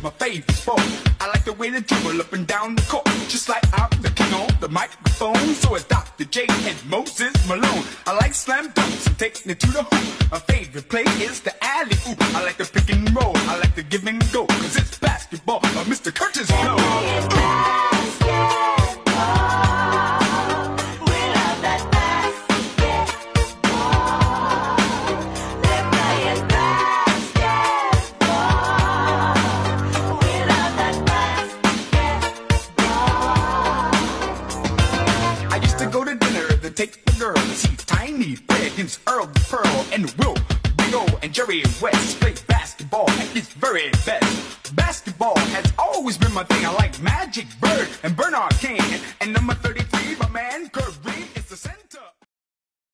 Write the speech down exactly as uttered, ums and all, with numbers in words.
my favorite sport. I like the way they dribble up and down the court, just like I'm the king on the microphone. So it's Doctor J and Moses Malone. I like slam dunks and taking it to the hoop. My favorite play is the alley-oop. I like the pick and roll, I like the give and go, cause it's basketball, uh, Mister Curtis Blow. Take the girl to see Tiny Fred against Earl the Pearl and Will Bigo and Jerry West play basketball at its very best. Basketball has always been my thing. I like Magic Bird and Bernard King and number thirty-three, my man Kirby.